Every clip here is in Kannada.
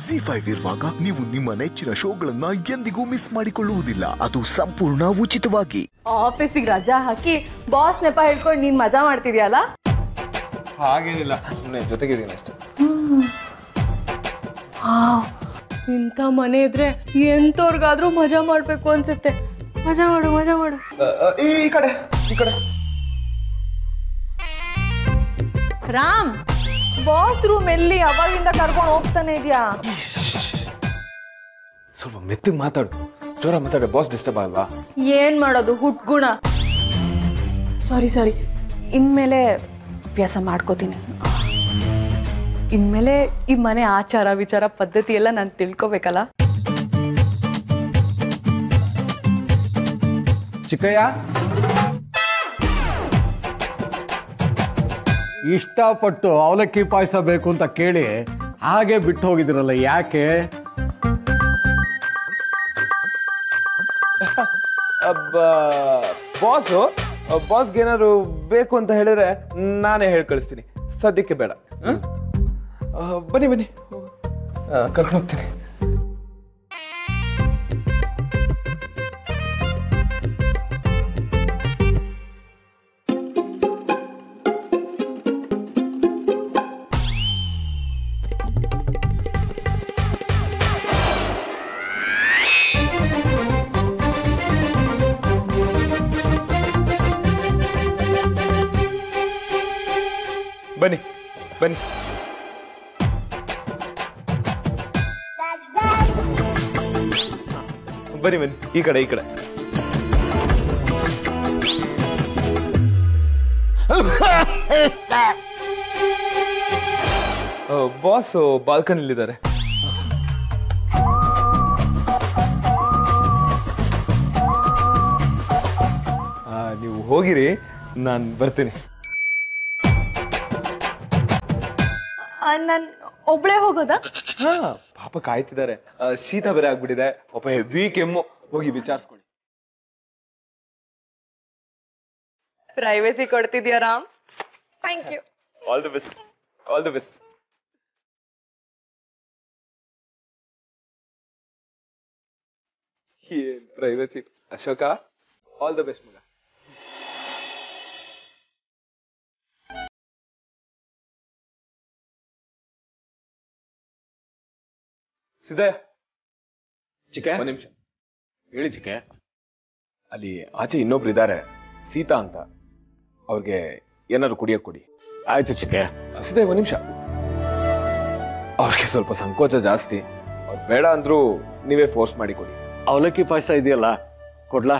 ZEE5 ಇರುವಾಗ ನೀವು ನಿಮ್ಮ ನೆಚ್ಚಿನ ಶೋಗಳನ್ನ ಎಂದಿಗೂ ಮಿಸ್ ಮಾಡಿಕೊಳ್ಳುವುದಿಲ್ಲ. ಅದು ಸಂಪೂರ್ಣ ಉಚಿತವಾಗಿ. ಆಫೀಸಿಗೆ ರಜಾ ಹಾಕಿ ಬಾಸ್ ನೆಪ ಹೇಳ್ಕೊಂಡು ನೀನ್ ಮಜಾ ಮಾಡ್ತಿದ್ಯಲ್ಲ? ಹಾಗೇನಿಲ್ಲ, ಸುಮ್ಮನೆ ಜೊತೆಗಿದ್ದೀನಿ ಅಷ್ಟೇ. ಇಂಥ ಮನೆ ಇದ್ರೆ ಎಂತವ್ರಿಗಾದ್ರೂ ಮಜಾ ಮಾಡ್ಬೇಕು ಅನ್ಸುತ್ತೆ. ಮಜಾ ಮಾಡು, ಮಜಾ ಮಾಡು. ಈ ಕಡೆ ರಾಮ್, ಬಾಸ್ ರೂಮ್ ಎಲ್ಲಿ? ಅವಾಗಿಂದ ಕರ್ಕೊಂಡು ಹೋಗ್ತಾನೆ ಇದೆಯಾ? ಸ್ವಲ್ಪ ಮೆತ್ತಗೆ ಮಾತಾಡು, ಜೋರ ಮಾತಾಡು, ಬಾಸ್ ಡಿಸ್ಟರ್ಬ್ ಆಗಲ್ವಾ? ಏನ್ ಮಾಡೋದು, ಹುಟ್ಗುಣ. ಸಾರಿ, ಇನ್ಮೇಲೆ ಅಭ್ಯಾಸ ಮಾಡ್ಕೋತೀನಿ. ಇನ್ಮೇಲೆ ಈ ಮನೆ ಆಚಾರ ವಿಚಾರ ಪದ್ಧತಿ ಎಲ್ಲ ನಾನು ತಿಳ್ಕೊಬೇಕಲ್ಲ. ಚಿಕ್ಕಯ್ಯ, ಇಷ್ಟಪಟ್ಟು ಅವಲಕ್ಕಿ ಪಾಯಸ ಬೇಕು ಅಂತ ಕೇಳಿ ಹಾಗೆ ಬಿಟ್ಟು ಹೋಗಿದಿರಲ್ಲ, ಯಾಕೆ? ಬಾಸ್ಗೆ ಏನಾದ್ರು ಬೇಕು ಅಂತ ಹೇಳಿದ್ರೆ ನಾನೇ ಹೇಳಿ ಕಳಿಸ್ತೀನಿ. ಸದ್ಯಕ್ಕೆ ಬೇಡ. ಬನ್ನಿ ಕರ್ಕೊಂಡು ಹೋಗ್ತೀನಿ. ಬನ್ನಿ ಈ ಕಡೆ ಬಾಸ್ ಬಾಲ್ಕನಿಲಿದ್ದಾರೆ. ನೀವು ಹೋಗಿರಿ, ನಾನು ಬರ್ತೀನಿ. ನಾನು ಒಬ್ಳೆ ಹೋಗೋದಾ? ಪಾಪ ಕಾಯ್ತಿದ್ದಾರೆ. ಶೀತ ಬೇರೆ ಆಗ್ಬಿಟ್ಟಿದೆ, ಪಾಪ ಹೆವಿ ಕೆಮ್ಮು. ಹೋಗಿ ವಿಚಾರಿಸ್ಕೊಳ್ಳಿ. ಪ್ರೈವೇಸಿ ಕೊಡ್ತಿದ್ಯಾ Ram? Thank you. All the best. ಏನ್ privacy Ashoka, all the best ಮಗ. ಸಿದ್ದಯ್ಯ, ಚಿಕ್ಕ ಒಂದ್ ನಿಮಿಷ ಹೇಳಿ. ಚಿಕ್ಕ, ಅಲ್ಲಿ ಆಚೆ ಇನ್ನೊಬ್ರು ಇದ್ದಾರೆ, ಸೀತಾ ಅಂತ. ಅವ್ರಿಗೆ ಏನಾದ್ರು ಕುಡಿಯಕ್ ಕೊಡಿ. ಆಯ್ತು ಚಿಕ್ಕ. ಸಿದ್ದಯ್ಯ, ಒಂದ್ ನಿಮಿಷ. ಅವ್ರಿಗೆ ಸ್ವಲ್ಪ ಸಂಕೋಚ ಜಾಸ್ತಿ. ಅವ್ರು ಬೇಡ ಅಂದ್ರು ನೀವೇ ಫೋರ್ಸ್ ಮಾಡಿ ಕೊಡಿ. ಅವಲಕ್ಕಿ ಪಾಯಸ ಇದೆಯಲ್ಲ, ಕೊಡ್ಲಾ?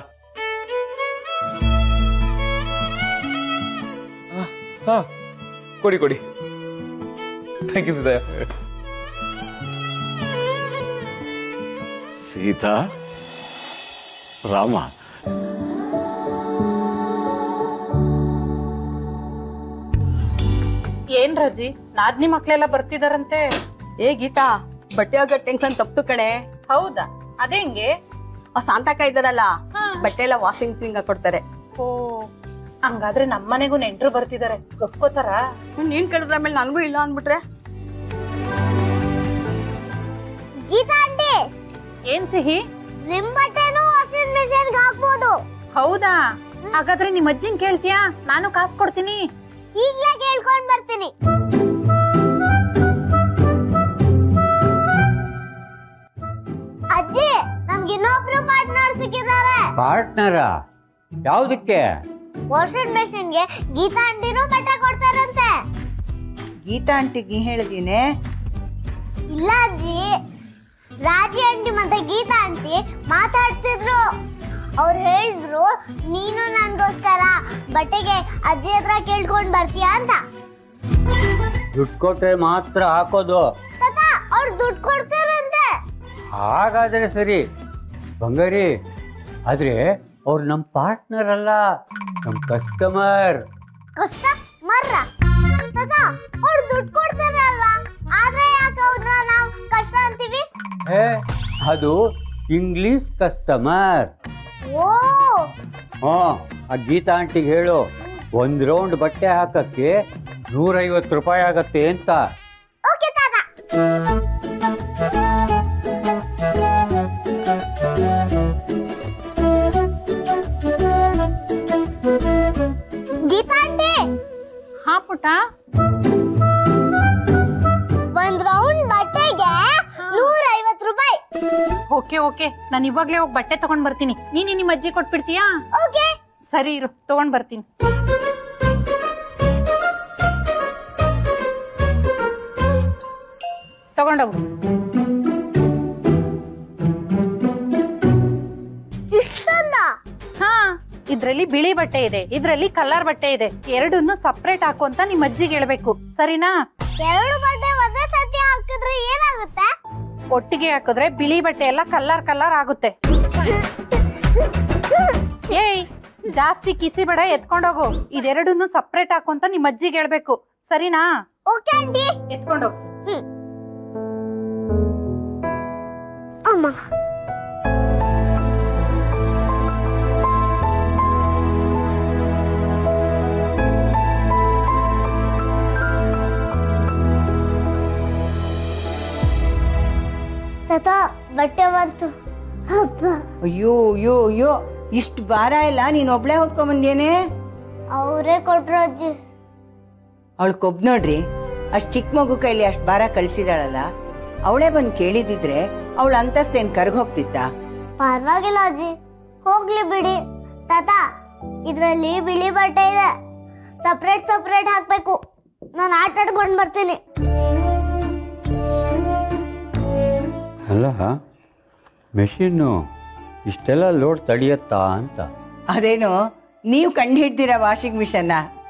ಹಾ, ಕೊಡಿ. Thank you Siddaiah. ಸೀತಾ, ರಾಮ, ಏನ್ ರಜಿ, ನಾದ್ನಿ ಮಕ್ಳೆಲ್ಲ ಬರ್ತಿದಾರಂತೆ. ಏ ಗೀತಾ, ಬಟ್ಟೆ ಒಗ್ಗೋ ಟೆನ್ಷನ್ ತಪ್ಪು ಕಣೆ. ಹೌದಾ? ಅದೇ ಹೆಂಗೆ? ಆ ಸಾಂತಕ ಇದ್ದಾರಲ್ಲ, ಬಟ್ಟೆ ಎಲ್ಲ ವಾಷಿಂಗ್ ಮಿಷಿನ್ ಕೊಡ್ತಾರೆ. ಓ, ಹಂಗಾದ್ರೆ ನಮ್ಮನೆಗೂ ನೆಂಟ್ರು ಬರ್ತಿದಾರೆ, ಒಪ್ಕೋತಾರ? ನೀನ್ ಕಳೆದ್ರ ಮೇಲೆ ನನ್ಗೂ ಇಲ್ಲ ಅಂದ್ಬಿಟ್ರೆ? ಗೀತಾ ಆಂಟಿ, ಏನ್ ಸಿಹಿ? ನಿಮ್ ಬಟ್ಟೆನೂ ವಾಷಿಂಗ್ ಮಿಷಿನ್ ಹಾಕ್ಬೋದು. ಹೌದಾ? ಹಾಗಾದ್ರೆ ನಿಮ್ ಅಜ್ಜಿನ್ ಕೇಳ್ತೀಯಾ? ನಾನು ಕಾಸು ಕೊಡ್ತೀನಿ. ಈಗ್ಲೇ ಕೇಳ್ಕೊಂಡ್ ಬರ್ತೀನಿ. ಅಜ್ಜಿ, ನಮ್ಗೆ ಇನ್ನೊಬ್ರು ಪಾರ್ಟ್ನರ್ ಸಿಕ್ಕಿದ್ದಾರೆ. ಪಾರ್ಟ್ನರ? ಯಾವ್ದಕ್ಕೆ? ವಾಷಿಂಗ್ ಮೆಷಿನ್ಗೆ ಗೀತಾ ಆಂಟಿನೂ ಬಟ್ಟೆ ಕೊಡ್ತಾರಂತೆ. ಗೀತಾ ಆಂಟಿಗೆ ಹೇಳಿದೀನಿ. ಇಲ್ಲ ಅಜ್ಜಿ, ರಾಜಿ ಆಂಟಿ ಮತ್ತೆ ಗೀತಾ ಆಂಟಿ ಮಾತಾಡ್ತಿದ್ರು. ಅವ್ರು ಹೇಳಿದ್ರು, ನೀನು ನನ್ಗೋಸ್ಕರ ಬಟ್ಟೆಗೆ ಅಜ್ಜಿ ಹತ್ರ ಕೇಳ್ಕೊಂಡ್ ಬರ್ತೀಯಾ ಅಂತ. ದುಡ್ಡು ಕೊಟ್ರೆ ಮಾತ್ರ ಹಾಕೋದು. ತಾತ, ಅವ್ರು ದುಡ್ಡು ಕೊಡ್ತಾರಂತೆ. ಹಾಗಾದ್ರೆ ಸರಿ ಬಂಗಾರಿ, ಆದ್ರೆ ಅವ್ರು ನಮ್ ಪಾರ್ಟ್ನರ್ ಅಲ್ಲ, ನಮ್ ಕಸ್ಟಮರ್. ಕಸ್ಟಮರ್? ತಾತ, ಅವ್ರು ದುಡ್ಡು ಕೊಡ್ತಾರೆ ಅಲ್ವಾ? ಆದ್ರೆ ಯಾಕೆ ಅವ್ರನ್ನ ನಾವು ಕಷ್ಟ ಅಂತೀವಿ? ಅದು ಇಂಗ್ಲಿಷ್ ಕಸ್ಟಮರ್. ಓ, ಆ ಗೀತಾ ಆಂಟಿಗೆ ಹೇಳು, ಒಂದ್ ರೌಂಡ್ ಬಟ್ಟೆ ಹಾಕಕ್ಕೆ 150 ರೂಪಾಯಿ ಆಗತ್ತೆ ಅಂತ. ಓಕೆ ತಾತ. ಓಕೆ ಓಕೆ, ನಾನು ಇವಾಗ್ಲೇ ಹೋಗಿ ಬಟ್ಟೆ ತಗೊಂಡ್ ಬರ್ತೀನಿ. ನೀನು ನಿಮ್ಮ ಅಜ್ಜಿ ಕೊಟ್ಬಿಡ್ತೀಯಾ? ಓಕೆ. ಸರಿ ಇರು, ತಗೊಂಡ್ ಬರ್ತೀನಿ. ತಗೊಂಡೋಗು. ಇಷ್ಟೊಂದ? ಹಾ, ಇದ್ರಲ್ಲಿ ಬಿಳಿ ಬಟ್ಟೆ ಇದೆ, ಇದ್ರಲ್ಲಿ ಕಲರ್ ಬಟ್ಟೆ ಇದೆ. ಎರಡನ್ನು ಸಪ್ರೇಟ್ ಹಾಕು ಅಂತ ನಿಮ್ಮ ಅಜ್ಜಿಗೆ ಹೇಳ್ಬೇಕು, ಸರಿನಾ? ಎರಡು ಬಟ್ಟೆ ಒಂದೇ ಸತಿ ಹಾಕಿದ್ರೆ ಏನಾಗುತ್ತೆ? ಒಟ್ಟಿಗೆ ಹಾಕಿದ್ರೆ ಬಿಳಿ ಬಟ್ಟೆ ಎಲ್ಲ ಕಲರ್ ಕಲರ್ ಆಗುತ್ತೆ. ಏಯ್, ಜಾಸ್ತಿ ಕಿಸಿ ಬೇಡ, ಎತ್ಕೊಂಡೋಗು. ಇದೆರಡನ್ನು ಸಪ್ರೇಟ್ ಹಾಕು ಅಂತ ನಿಮ್ಮ ಅಜ್ಜಿಗೆ ಹೇಳ್ಬೇಕು, ಸರಿನಾ? Okay aunty. ಎತ್ಕೊಂಡೋಗು. ಅಮ್ಮ, ತಾತ ಬಟ್ಟೆ ಬಂತು. ಹಬ್ಬ. ಅಯ್ಯೋ ಅಯ್ಯೋ ಅಯ್ಯೋ, ಇಷ್ಟು ಭಾರ ಇಲ್ಲ, ನೀನ್ ಒಬ್ಳೆ ಹೊತ್ಕೊಂಬಂದೇನೆ? ಅವರೇ ಕೊಟ್ರು ಅಜ್ಜಿ. ಅವಳು ಕೊಬ್ ನೋಡ್ರಿ, ಅಷ್ಟ್ ಚಿಕ್ಕ ಮಗು ಕೈಲಿ ಅಷ್ಟ್ ಭಾರ ಕಳ್ಸಿದಾಳಲ್ಲ, ಅವಳೇ ಬಂದು ಕೇಳಿದಿದ್ರೆ ಅವಳ ಅಂತಸ್ತೇನ್ ಕರ್ಗೋಗ್ತಿತ್ತ? ಪರವಾಗಿಲ್ಲ ಅಜ್ಜಿ, ಹೋಗ್ಲಿ ಬಿಡಿ. ತಾತ, ಇದ್ರಲ್ಲಿ ಬಿಳಿ ಬಟ್ಟೆ ಇದೆ, ಸಪ್ರೇಟ್ ಸಪ್ರೇಟ್ ಹಾಕ್ಬೇಕು. ನಾನು ಆಟ ಆಡ್ಕೊಂಡು ಬರ್ತೀನಿ. ಅಲ್ಲ, ಮೆಷಿನ್ನು ಇಷ್ಟೆಲ್ಲ ಲೋಡ್ ತಡೆಯತ್ತಾ ಅಂತ. ಅದೇನು ನೀವು ಕಂಡು ಹಿಡ್ದಿರ ವಾಷಿಂಗ್ ಮಿಷನ್ನ?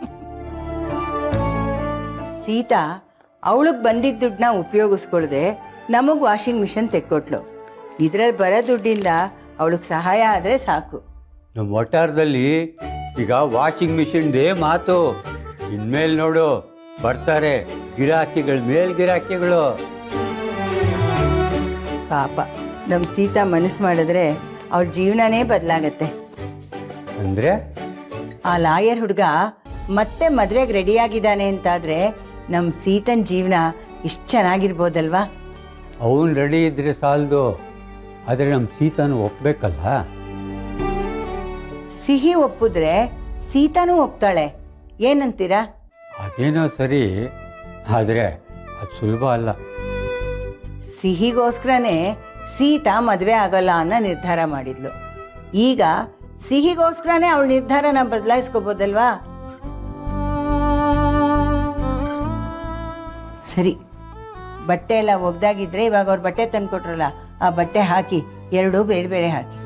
ಸೀತಾ ಅವಳಿಗೆ ಬಂದಿದ್ದ ದುಡ್ಡನ್ನ ಉಪಯೋಗಿಸ್ಕೊಳ್ದೆ ನಮಗೆ ವಾಷಿಂಗ್ ಮಿಷನ್ ತೆಕ್ಕೊಟ್ಲು. ಇದ್ರಲ್ಲಿ ಬರೋ ದುಡ್ಡಿಂದ ಅವಳಿಗೆ ಸಹಾಯ ಆದರೆ ಸಾಕು. ನಮ್ಮ ವಟಾರದಲ್ಲಿ ಈಗ ವಾಷಿಂಗ್ ಮಿಷಿನ್ದೇ ಮಾತು. ಇನ್ಮೇಲೆ ನೋಡು, ಬರ್ತಾರೆ ಗಿರಾಕಿಗಳ ಮೇಲ್ ಗಿರಾಕಿಗಳು. ಪಾಪ ನಮ್ಮ ಸೀತಾ ಮನಸ್ಸು ಮಾಡಿದ್ರೆ ಅವಳ ಜೀವನನೇ ಬದಲಾಗತ್ತೆ. ಅಂದರೆ ಆ ಲಾಯರ್ ಹುಡುಗ ಮತ್ತೆ ಮದುವೆಗೆ ರೆಡಿಯಾಗಿದ್ದಾನೆ ಅಂತಾದರೆ ನಮ್ಮ ಸೀತನ ಜೀವನ ಇಷ್ಟು ಚೆನ್ನಾಗಿರ್ಬೋದಲ್ವಾ? ಅವನು ರೆಡಿ ಇದ್ರೆ ಸಾಲದು, ಆದರೆ ನಮ್ಮ ಸೀತಾನು ಒಪ್ಬೇಕಲ್ಲ. ಸಿಹಿ ಒಪ್ಪಿದ್ರೆ ಸೀತಾನೂ ಒಪ್ತಾಳೆ, ಏನಂತೀರಾ? ಅದೇನೋ ಸರಿ, ಆದರೆ ಅದು ಸುಲಭ ಅಲ್ಲ. ಸಿಹಿಗೋಸ್ಕರನೇ ಸೀತಾ ಮದುವೆ ಆಗೋಲ್ಲ ಅನ್ನೋ ನಿರ್ಧಾರ ಮಾಡಿದ್ಲು. ಈಗ ಸಿಹಿಗೋಸ್ಕರನೇ ಅವಳ ನಿರ್ಧಾರನ ಬದಲಾಯಿಸ್ಕೋಬೋದಲ್ವಾ? ಸರಿ, ಬಟ್ಟೆ ಎಲ್ಲ ಒಗ್ದಾಗಿದ್ರೆ ಇವಾಗ ಅವ್ರ ಬಟ್ಟೆ ತಂದ್ಕೊಟ್ರಲ್ಲ, ಆ ಬಟ್ಟೆ ಹಾಕಿ, ಎರಡೂ ಬೇರೆ ಬೇರೆ ಹಾಕಿ.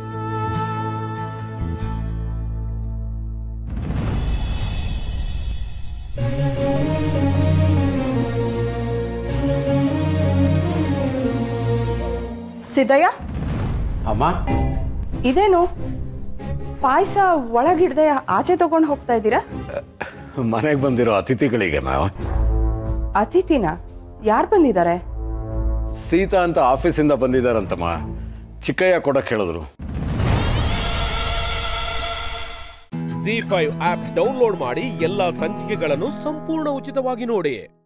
ಸಿದ್ದಯ್ಯ, ಅಮ್ಮ, ಇದೇನು ಪಾಯಸ ಒಳಗಿಡ್ದೆ ಆಚೆ ತಗೊಂಡು ಹೋಗ್ತಾ ಇದ್ದೀರಾ? ಮನೆಗೆ ಬಂದಿರೋ ಅತಿಥಿಗಳಿಗೆ ನಾವು. ಅತಿಥಿನ? ಯಾರು ಬಂದಿದ್ದಾರೆ? ಸೀತಾ ಅಂತ ಆಫೀಸಿಂದ ಬಂದಿದ್ದಾರಂತಮ್ಮ. ಚಿಕ್ಕಯ್ಯ ಕೊಡಕ್ಕೆ ಹೇಳಿದ್ರು. ZEE5 ಆಪ್ ಡೌನ್ಲೋಡ್ ಮಾಡಿ ಎಲ್ಲಾ ಸಂಚಿಕೆಗಳನ್ನು ಸಂಪೂರ್ಣ ಉಚಿತವಾಗಿ ನೋಡಿ.